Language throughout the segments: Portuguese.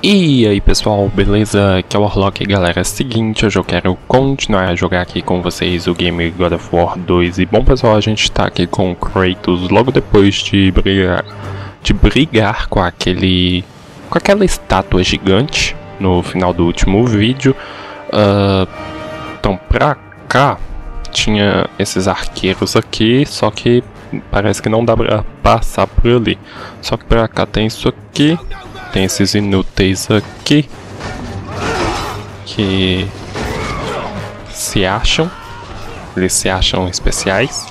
E aí pessoal, beleza? Aqui é o Warlock, galera. É o seguinte, hoje eu quero continuar a jogar aqui com vocês o game God of War 2. E bom pessoal, a gente tá aqui com o Kratos logo depois de brigar com aquela estátua gigante no final do último vídeo. Então pra cá tinha esses arqueiros aqui, só que parece que não dá pra passar por ali. Só que pra cá tem isso aqui. Tem esses inúteis aqui que eles se acham especiais.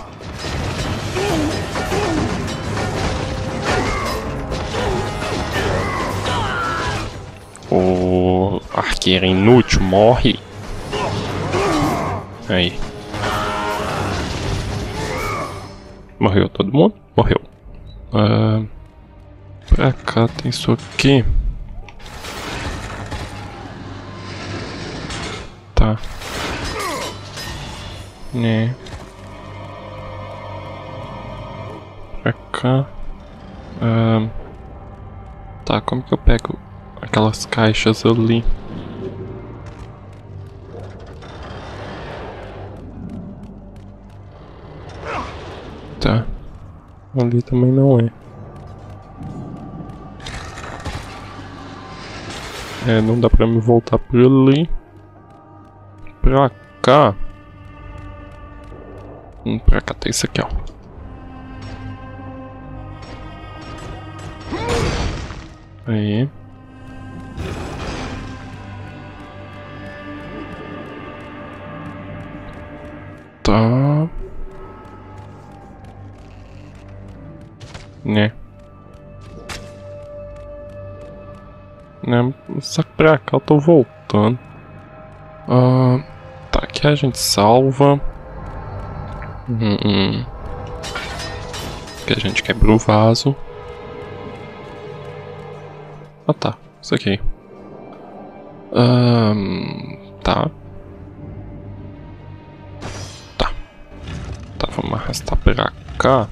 O arqueiro inútil morre. Aí. Morreu todo mundo? Morreu. Pra cá tem isso aqui. Tá. Né. Pra cá. Tá, como que eu pego aquelas caixas ali? Tá. Ali também não é. Não dá pra me voltar por ali. Pra cá. Pra cá tem isso aqui, ó. Aí. Tá. Né. Só que pra cá eu tô voltando. Tá, aqui a gente salva. Que a gente quebra o vaso. Tá, isso aqui. Tá. Tá. Tá, vamos arrastar pra cá.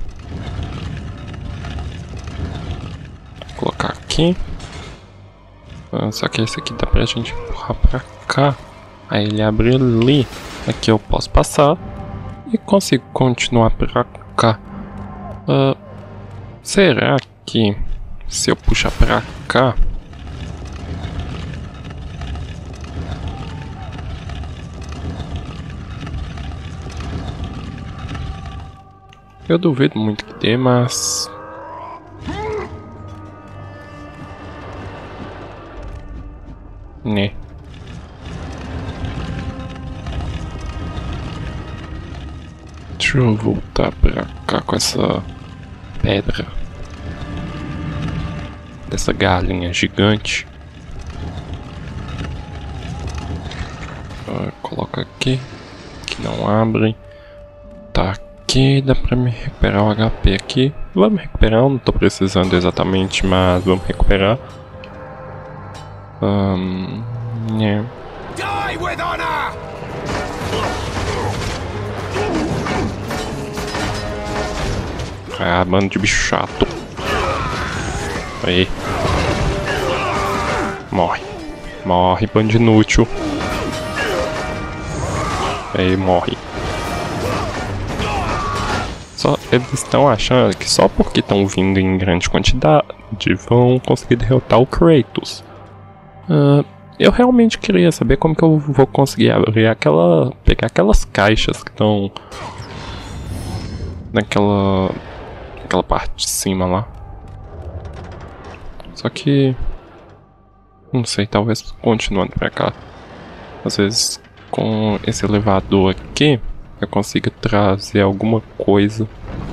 Vou colocar aqui. Só que esse aqui dá pra gente empurrar pra cá. Aí ele abre ali. Aqui eu posso passar. E consigo continuar pra cá. Será que se eu puxar pra cá... Eu duvido muito que dê, mas... Né. Deixa eu voltar pra cá com essa pedra dessa galinha gigante. Coloca aqui, que não abre. Tá aqui, dá pra me recuperar o HP aqui. Vamos recuperar, não tô precisando exatamente, mas vamos recuperar. Yeah. Die with honor! Bando de bicho chato. Aí. Morre. Morre, bando de inútil. Aí, morre. Eles estão achando que só porque estão vindo em grande quantidade vão conseguir derrotar o Kratos. Eu realmente queria saber como que eu vou conseguir abrir pegar aquelas caixas que estão naquela parte de cima lá. Só que não sei, talvez continuando pra cá. Às vezes com esse elevador aqui eu consigo trazer alguma coisa.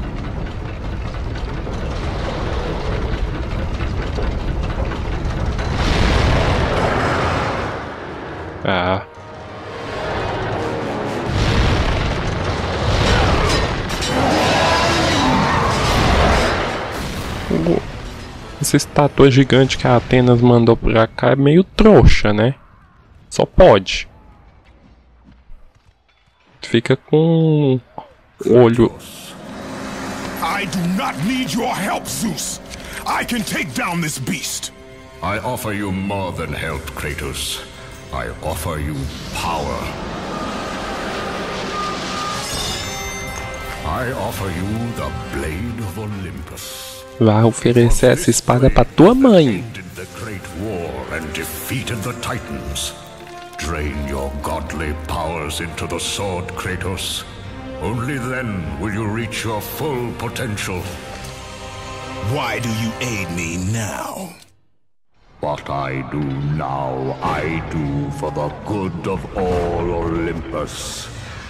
Essa estátua gigante que a Atenas mandou pra cá é meio trouxa, né? Só pode. Fica com o olho. I do not need your help, Zeus. I can take down this beast. I offer you more than help, Kratos. I offer you power. I offer you the Blade of Olympus. Vai oferecer essa espada pra tua mãe. Ended the Great War and defeated the Titans. Drain your godly powers into the sword, Kratos. Only then will you reach your full potential. Why do you aid me now? What I do now, I do for the good of all Olympus.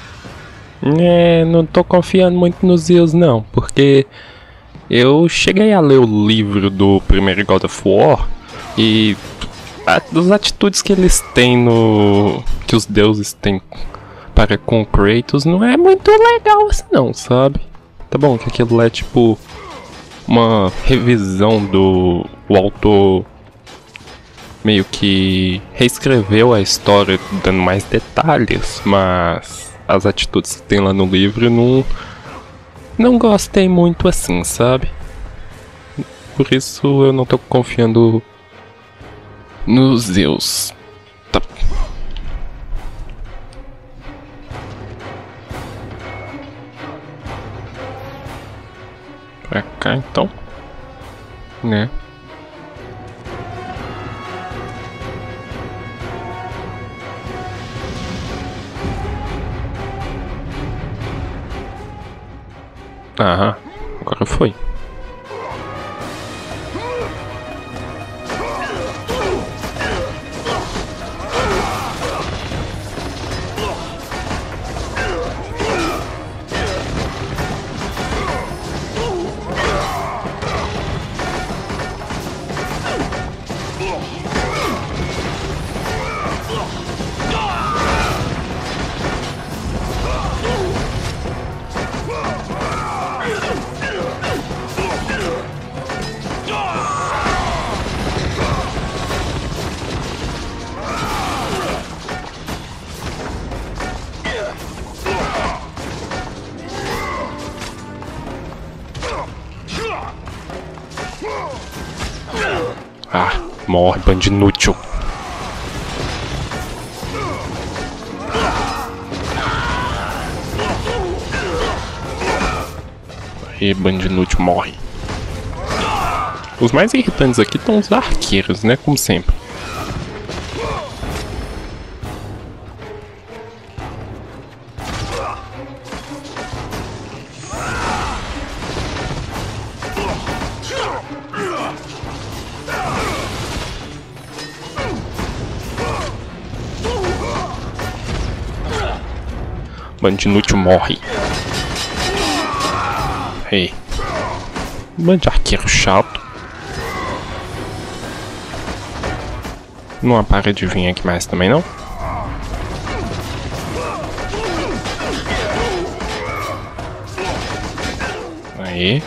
Não tô confiando muito nos Zeus não, porque eu cheguei a ler o livro do primeiro God of War e das atitudes que eles têm que os deuses têm para com Kratos não é muito legal assim não, sabe? Tá bom que aquilo é tipo uma revisão o autor meio que reescreveu a história dando mais detalhes, mas as atitudes que tem lá no livro não gostei muito assim, sabe? Por isso eu não tô confiando nos Zeus. Tá. Pra cá então, né? Aham, agora foi. Ah, morre, bando inútil. E bando inútil morre. Os mais irritantes aqui estão os arqueiros, né? Como sempre. Bando inútil morre. Ei. Bando de arqueiro chato. Não para de vir aqui mais também não? Aí.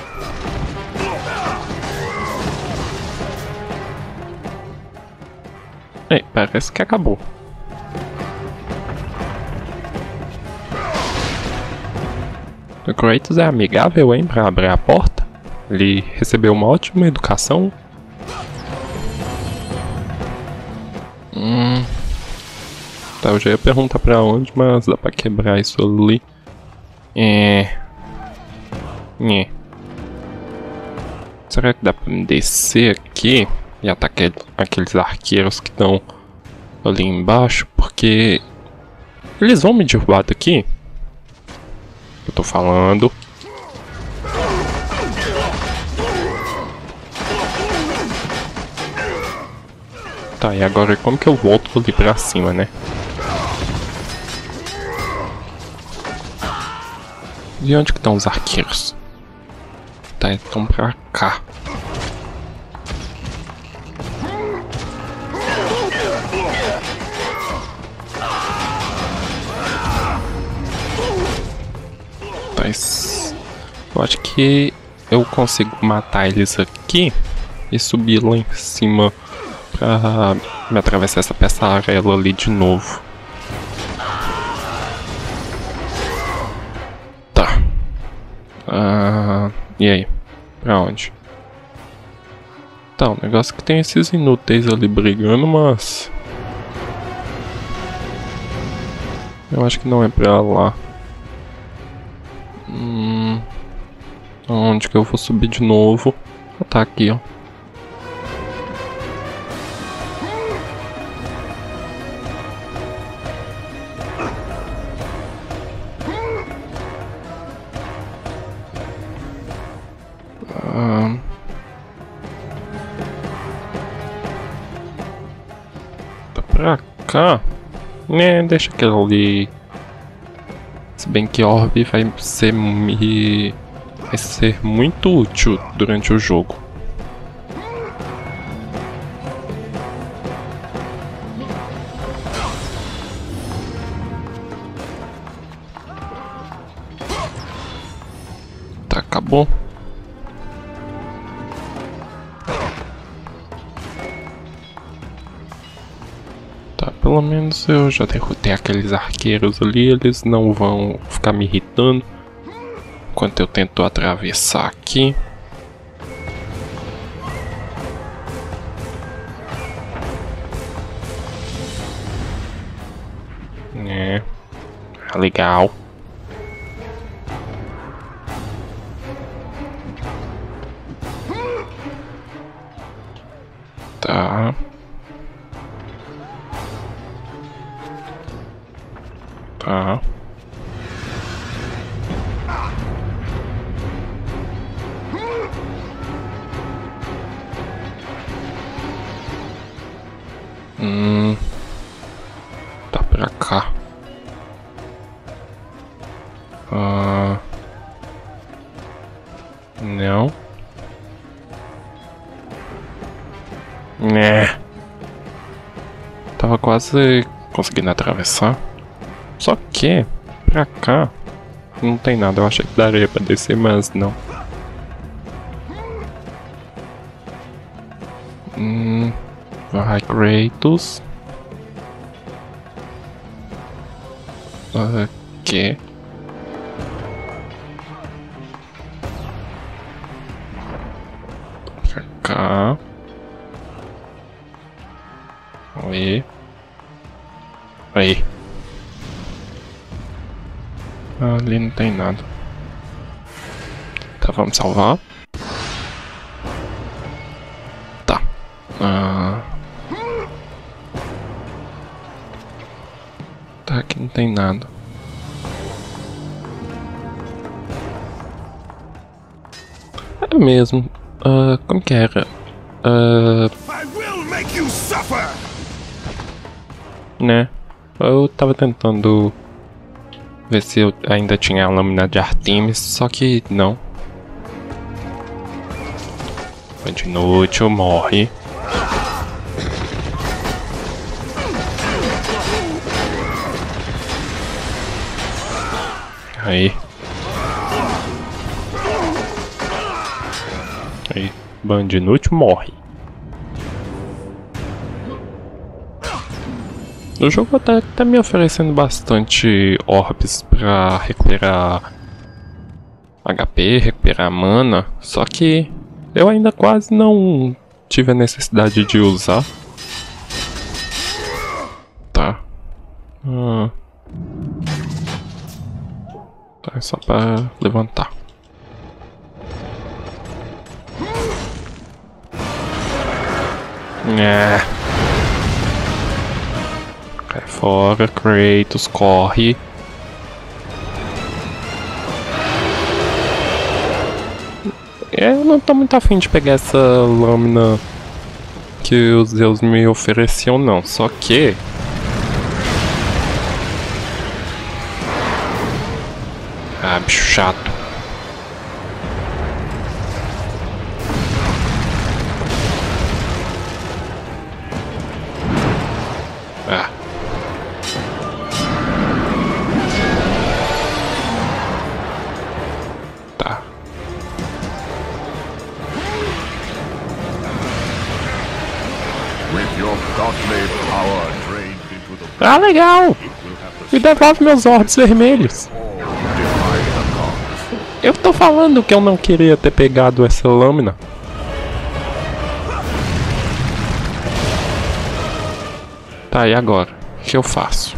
Ei, parece que acabou. O Kratos é amigável, hein, pra abrir a porta. Ele recebeu uma ótima educação. Tá, eu já ia perguntar pra onde, mas dá pra quebrar isso ali. Será que dá pra me descer aqui e atacar aqueles arqueiros que estão ali embaixo? Porque eles vão me derrubar daqui. Eu tô falando. Tá, e agora como que eu volto ali pra cima, né? E onde que estão os arqueiros? Tá, então pra cá. Eu acho que eu consigo matar eles aqui e subir lá em cima pra me atravessar essa peça amarela ali de novo. Tá. E aí? Pra onde? Tá, o negócio é que tem esses inúteis ali brigando, mas... eu acho que não é pra lá. Onde que eu vou subir de novo? Ah, tá aqui, ó. Tá pra cá? Né, deixa aquilo ali. Se bem que Orb vai ser muito útil durante o jogo. Tá, acabou. Tá, pelo menos eu já derrotei aqueles arqueiros ali, eles não vão ficar me irritando enquanto eu tento atravessar aqui. Legal. Tá. Tá. Tá pra cá. Não. Né. Tava quase conseguindo atravessar. Só que, pra cá, não tem nada. Eu achei que daria pra descer, mas não. Vai, Kratos. Ok. Pra cá. Aí. Aí. Ali não tem nada. Tá, vamos salvar. Tá. Tá, aqui não tem nada. É mesmo. Como que era? I will make you suffer. Né? Eu tava tentando ver se eu ainda tinha a lâmina de Artemis, só que não. Bando inútil, morre. Aí. Aí, bando inútil, morre. O jogo tá me oferecendo bastante orbs pra recuperar HP, recuperar mana, só que eu ainda quase não tive a necessidade de usar. Tá. Tá, é só pra levantar. Cai fora, Kratos, corre. Eu não tô muito afim de pegar essa lâmina que os Zeus me ofereciam, não. Só que... bicho chato. Tá. With your godly power drained into the Legal! Me devolve meus orbes vermelhos. Eu tô falando que eu não queria ter pegado essa lâmina. Tá, e agora? O que eu faço?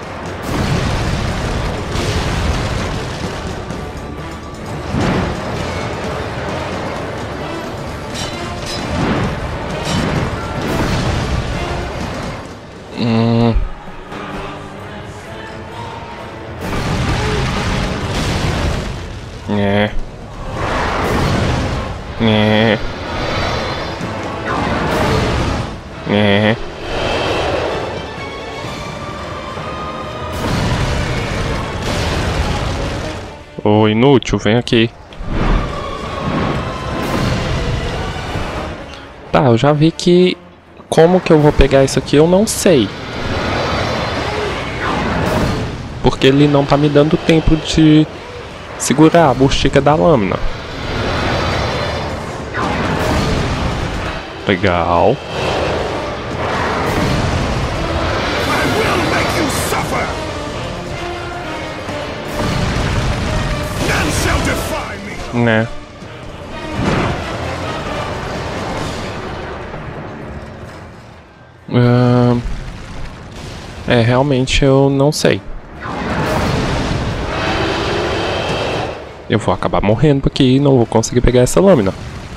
É. É. É. Ô, inútil, vem aqui. Tá, eu já vi que... Como que eu vou pegar isso aqui, eu não sei. Porque ele não tá me dando tempo de segurar a bustiga da lâmina. Legal. I will make you suffer! None shall defy me! Né? Realmente eu não sei. Eu vou acabar morrendo aqui e não vou conseguir pegar essa lâmina.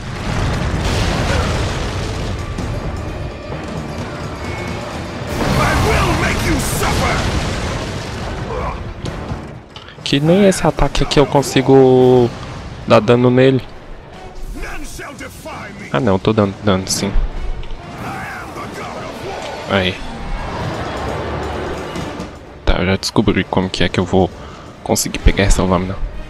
I will make you suffer! Que nem esse ataque aqui eu consigo dar dano nele. None shall defy me! Ah não, tô dando dano sim. I am the god of war! Aí. Tá, eu já descobri como que é que eu vou conseguir pegar essa lâmina.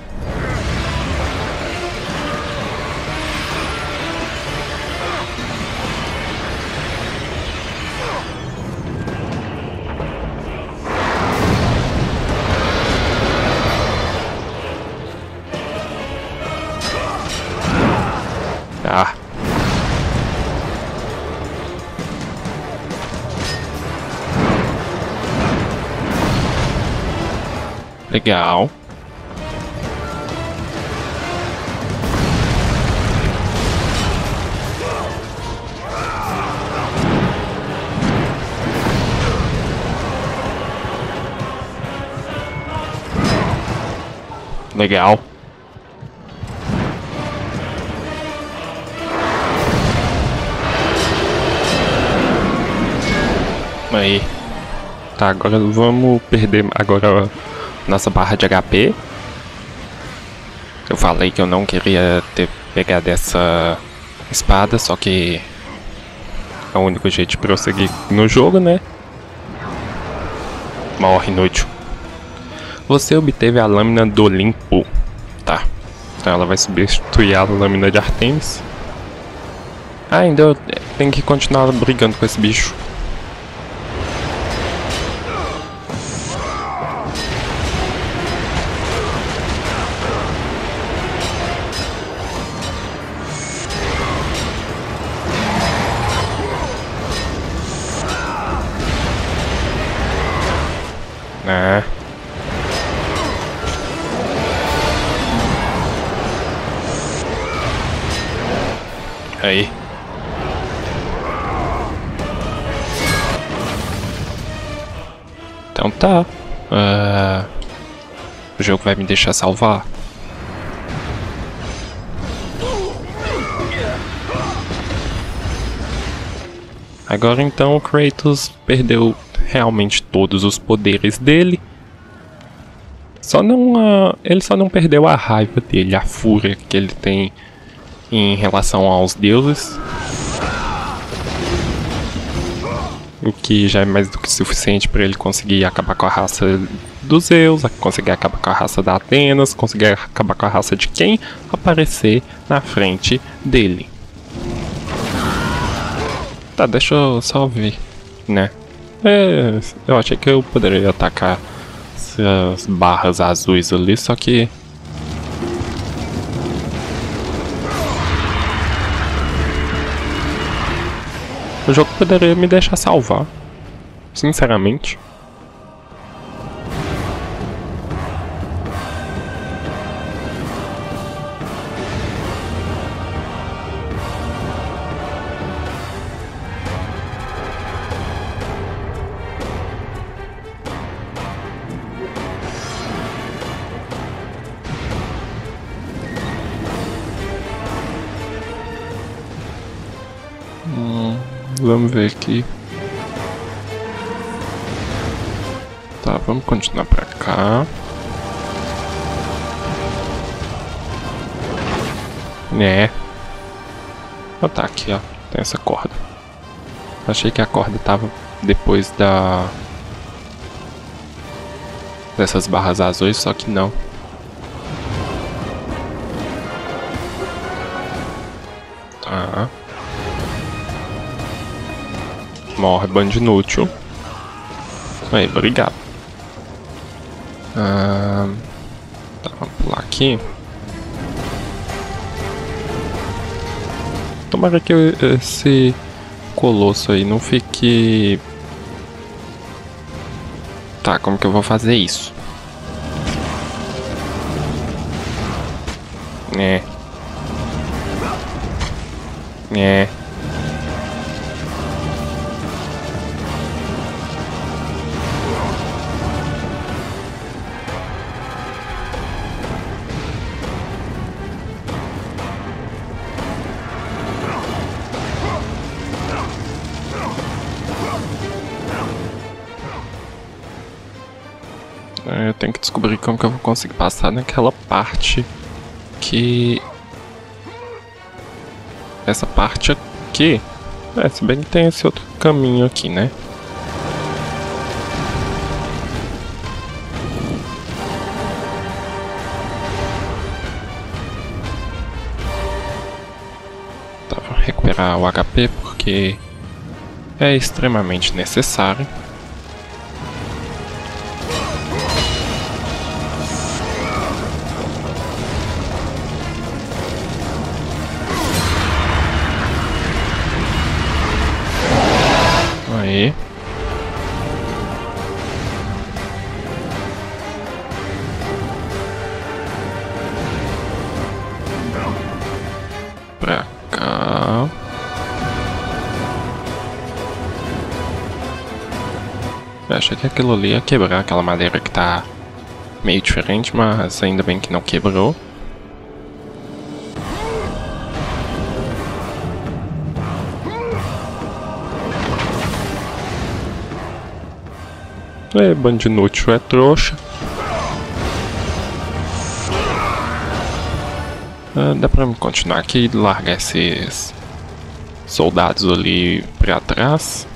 Ah. Legal. Legal. Aí. Tá, agora vamos perder agora nossa barra de HP. Eu falei que eu não queria ter pegado essa espada, só que é o único jeito de prosseguir no jogo, né? Morre, inútil. Você obteve a lâmina do Olimpo. Tá. Então ela vai substituir a lâmina de Artemis. Ah, ainda eu tenho que continuar brigando com esse bicho. Ah. Aí. Então tá. O jogo vai me deixar salvar. Agora então o Kratos perdeu realmente todos os poderes dele. Ele só não perdeu a raiva dele, a fúria que ele tem em relação aos deuses. O que já é mais do que suficiente para ele conseguir acabar com a raça dos Zeus, conseguir acabar com a raça da Atenas, conseguir acabar com a raça de quem aparecer na frente dele. Tá, deixa eu só ver, né? Eu achei que eu poderia atacar essas barras azuis ali, só que... O jogo poderia me deixar salvar, sinceramente. Vamos ver aqui. Tá, vamos continuar pra cá. É. Ah, tá aqui, ó. Tem essa corda. Achei que a corda tava depois dessas barras azuis, só que não. Tá. Morre, bando inútil. Aí, obrigado. Tá, vamos pular aqui. Tomara que esse colosso aí não fique... Tá, como que eu vou fazer isso? É. Eu tenho que descobrir como que eu vou conseguir passar naquela parte que... Essa parte aqui... se bem que tem esse outro caminho aqui, né? Tá, vou recuperar o HP porque é extremamente necessário. Aí. Pra cá. Eu achei que aquilo ali ia quebrar aquela madeira que tá meio diferente, mas ainda bem que não quebrou. Bando inútil, é trouxa. Dá pra continuar aqui e largar esses soldados ali pra trás.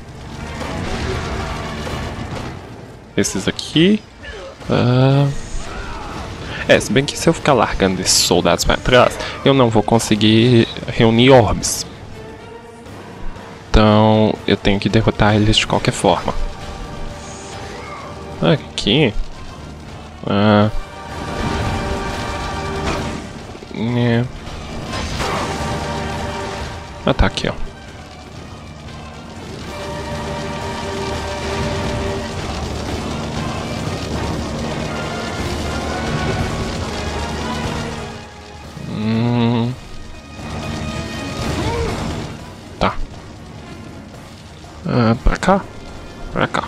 Esses aqui. Se bem que se eu ficar largando esses soldados pra trás, eu não vou conseguir reunir orbes. Então eu tenho que derrotar eles de qualquer forma. Aqui. Tá aqui, ó. Tá. Pra cá? Pra cá.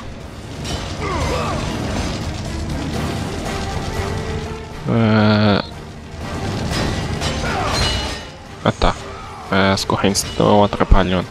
Tá. As correntes estão atrapalhando.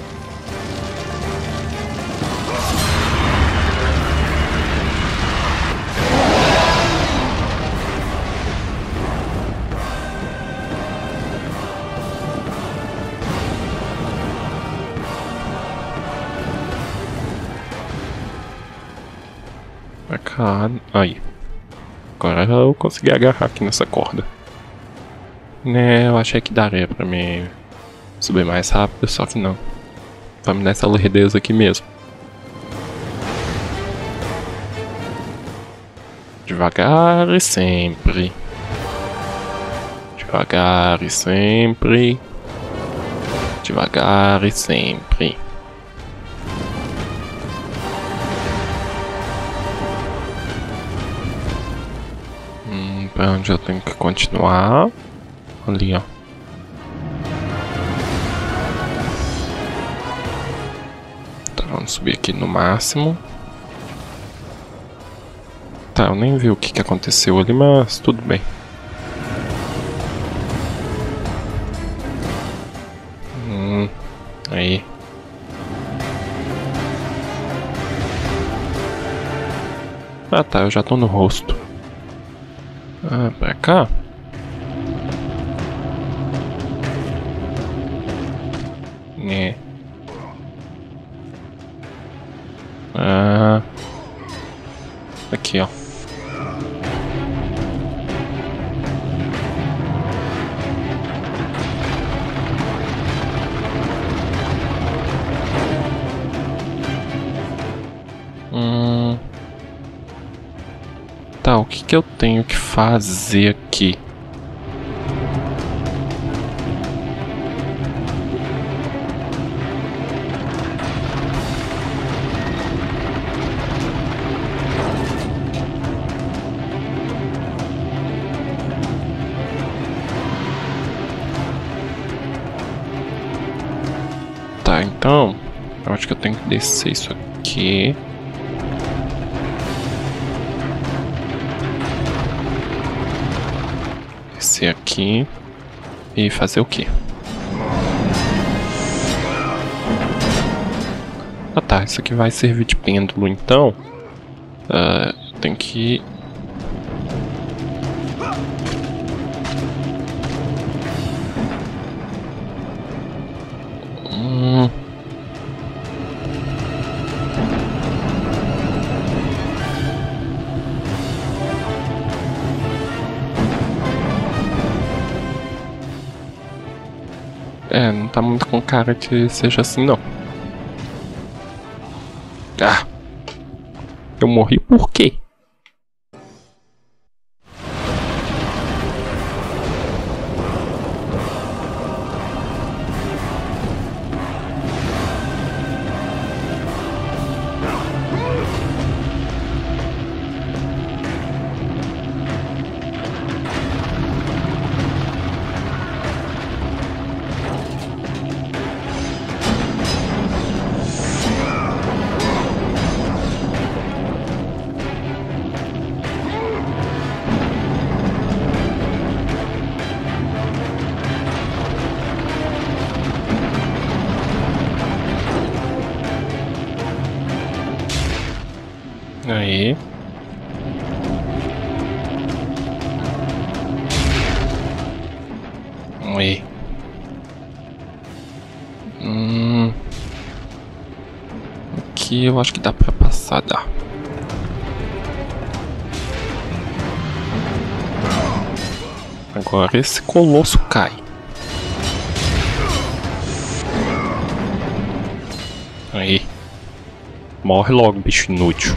Pra cá. Aí. Agora eu consegui agarrar aqui nessa corda. Eu achei que daria pra mim subir mais rápido, só que não. Vamos nessa lerdeza aqui mesmo. Devagar e sempre. Devagar e sempre. Devagar e sempre. Pra onde eu tenho que continuar? Ali, ó. Tá, vamos subir aqui no máximo. Tá, eu nem vi o que aconteceu ali, mas tudo bem. Aí. Ah tá, eu já tô no rosto. Ah, pra cá? É. Ah. Aqui, ó. Tá, o que eu tenho que fazer aqui? Tá, então eu acho que eu tenho que descer isso aqui. Descer aqui e fazer o quê? Ah tá, isso aqui vai servir de pêndulo, então eu tenho que... não tá muito com cara que seja assim, não. Ah! Eu morri por quê? Aí. Aí. Aqui eu acho que dá pra passar, dá. Agora esse colosso cai. Aí. Morre logo, bicho inútil.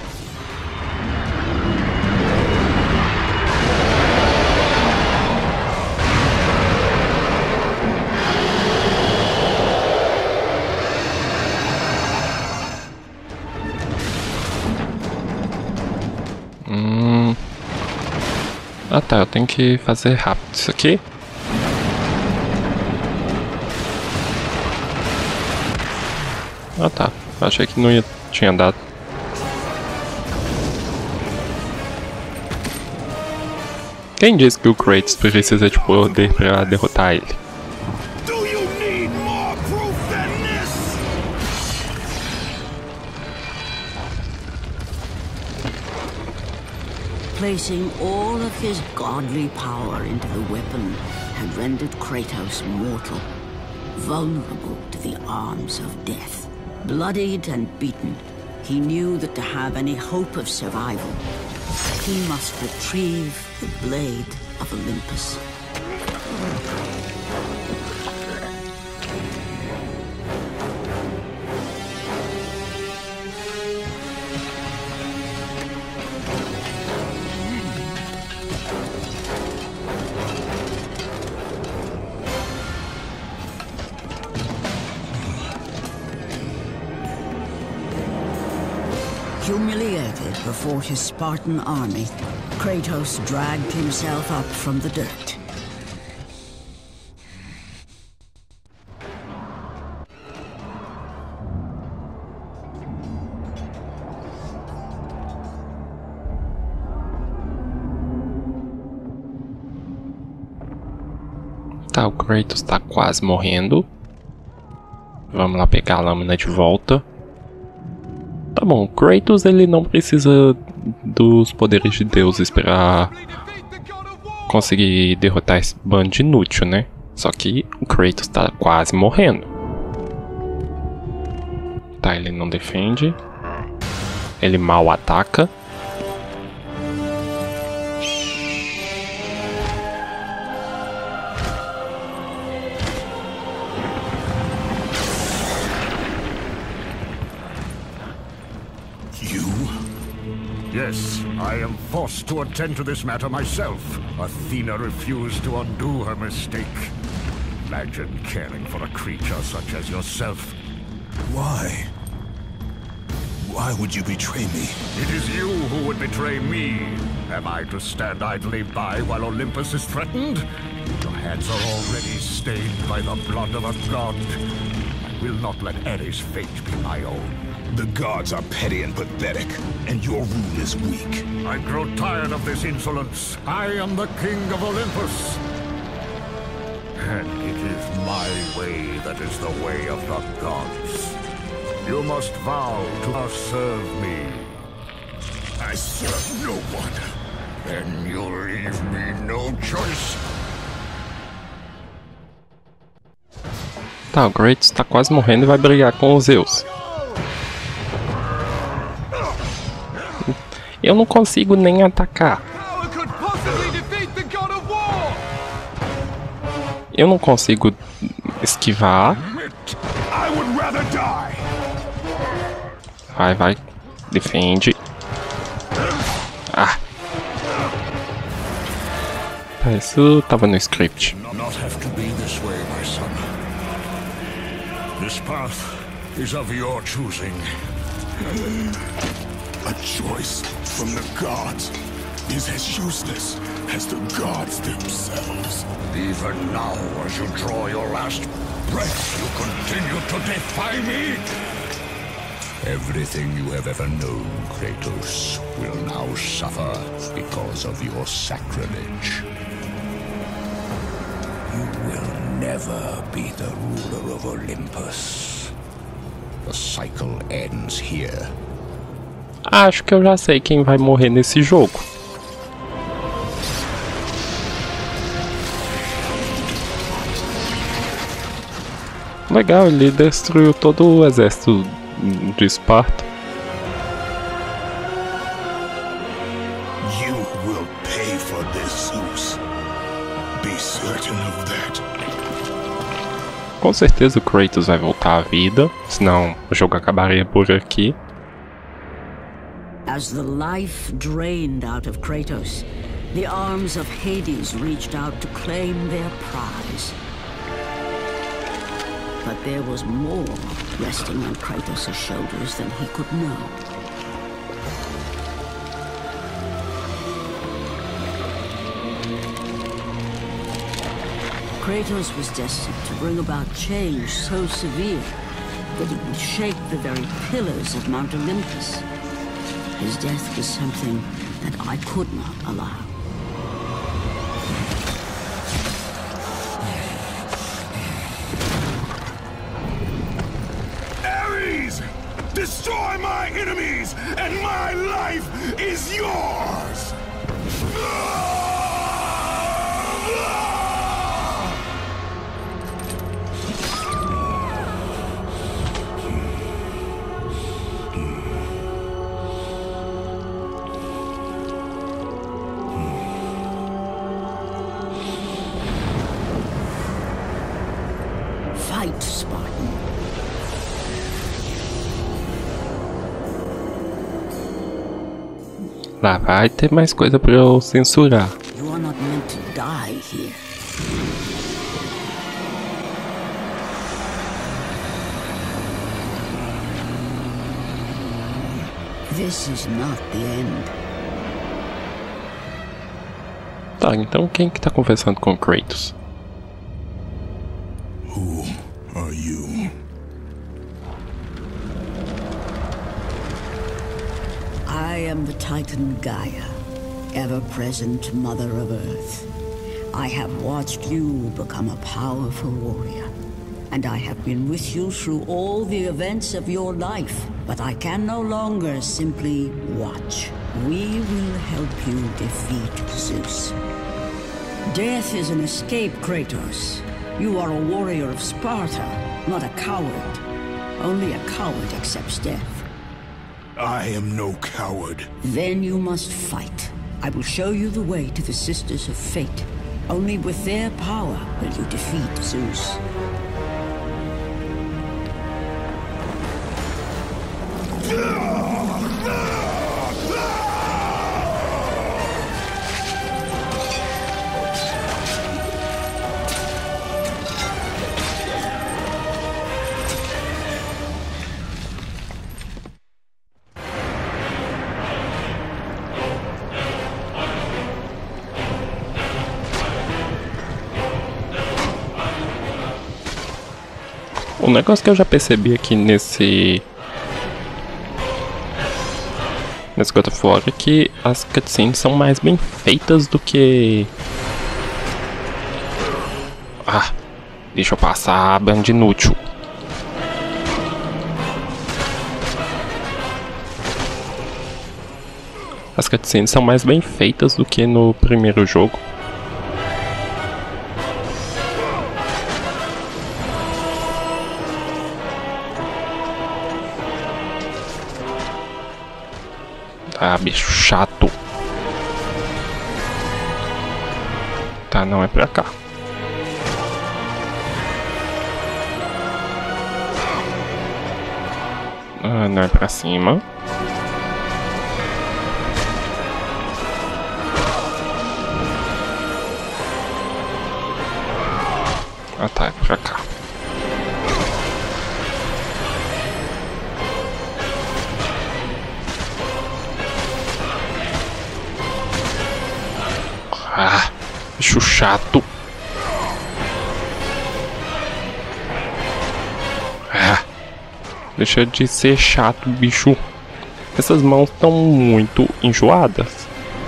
Ah tá, eu tenho que fazer rápido isso aqui. Ah tá, achei que não tinha dado. Quem disse que o Kratos precisa de poder pra derrotar ele? Placing all of his godly power into the weapon had rendered Kratos mortal, vulnerable to the arms of death. Bloodied and beaten, he knew that to have any hope of survival, he must retrieve the blade of Olympus. Humiliated before his Spartan army, Kratos dragged himself up from the dirt. Tá, o Kratos tá quase morrendo. Vamos lá pegar a lâmina de volta. Tá bom, o Kratos ele não precisa dos poderes de deuses para conseguir derrotar esse bando inútil, né? Só que o Kratos tá quase morrendo. Tá, ele não defende. Ele mal ataca. Yes, I am forced to attend to this matter myself. Athena refused to undo her mistake. Imagine caring for a creature such as yourself. Why? Why would you betray me? It is you who would betray me. Am I to stand idly by while Olympus is threatened? Your hands are already stained by the blood of a god. I will not let Ares' fate be my own. The gods are petty and pathetic, and your rule is weak. I grow tired of this insolence. I am the king of Olympus. And it is my way that is the way of the gods. You must vow to serve me. I serve no one. Then you leave me no choice. Tá, o Kratos tá quase morrendo e vai brigar com os Zeus. Eu não consigo nem atacar. Eu não consigo esquivar. Vai, vai. Defende. Ah. Tá, isso tava no script. Not have to be this way, my son. This path is of your choosing. A choice from the gods is as useless as the gods themselves. Even now, as you draw your last breath, you continue to defy me? Everything you have ever known, Kratos, will now suffer because of your sacrilege. You will never be the ruler of Olympus. The cycle ends here. Acho que eu já sei quem vai morrer nesse jogo. Legal, ele destruiu todo o exército de Esparta. You will pay for this, Zeus. Be certain of that. Com certeza o Kratos vai voltar à vida, senão o jogo acabaria por aqui. As the life drained out of Kratos, the arms of Hades reached out to claim their prize. But there was more resting on Kratos' shoulders than he could know. Kratos was destined to bring about change so severe that it would shake the very pillars of Mount Olympus. His death was something that I could not allow. Ares! Destroy my enemies, and my life is yours! Fight, Spartan. Lá vai ter mais coisa pra eu censurar. You are not meant to die here. This is not the end. Tá, então quem que tá conversando com Kratos? Who are you? I am the Titan Gaia, ever-present Mother of Earth. I have watched you become a powerful warrior. and I have been with you through all the events of your life. But I can no longer simply watch. We will help you defeat Zeus. Death is an escape, Kratos. You are a warrior of Sparta, not a coward. Only a coward accepts death. I am no coward. Then you must fight. I will show you the way to the Sisters of Fate. Only with their power will you defeat Zeus. Um negócio que eu já percebi aqui nesse God of War é que as cutscenes são mais bem feitas do que... Ah, deixa eu passar a banda inútil. As cutscenes são mais bem feitas do que no primeiro jogo. Ah, bicho chato. Tá, não é pra cá. Ah, não é pra cima. Ah, tá, é pra cá. Ah, bicho chato. Ah, deixa de ser chato, bicho. Essas mãos estão muito enjoadas.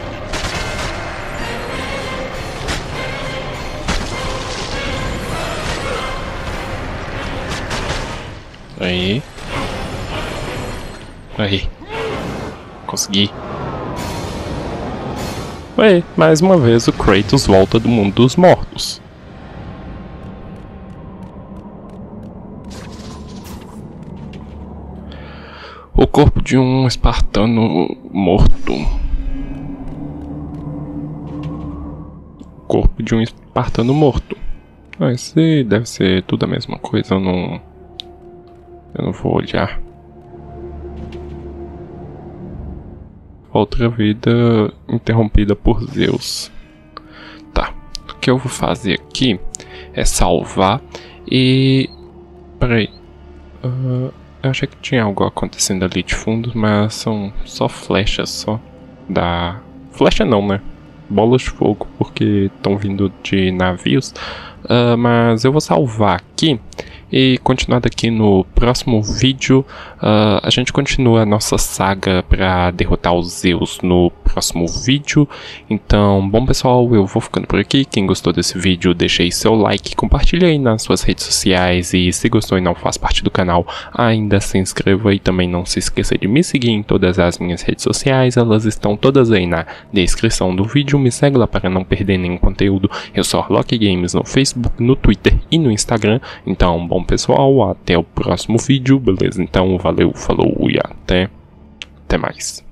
Aí. Aí. Consegui. Ué, mais uma vez o Kratos volta do mundo dos mortos. O corpo de um espartano morto. O corpo de um espartano morto. Ah, esse deve ser tudo a mesma coisa, eu não vou olhar. Outra vida interrompida por Zeus. Tá, o que eu vou fazer aqui é salvar e... Peraí. Eu achei que tinha algo acontecendo ali de fundo, mas são só flechas só. Flecha não, né? Bolas de fogo, porque estão vindo de navios. Mas eu vou salvar aqui e continuar daqui no próximo vídeo. A gente continua a nossa saga para derrotar os Zeus no próximo vídeo. Então, bom pessoal, eu vou ficando por aqui. Quem gostou desse vídeo, deixa aí seu like, compartilha aí nas suas redes sociais. E se gostou e não faz parte do canal, ainda se inscreva e também não se esqueça de me seguir em todas as minhas redes sociais. Elas estão todas aí na descrição do vídeo. Me segue lá para não perder nenhum conteúdo. Eu sou Arlock Games no Facebook, no Twitter e no Instagram. Então, bom pessoal, até o próximo vídeo, beleza? Então, valeu, falou e até mais.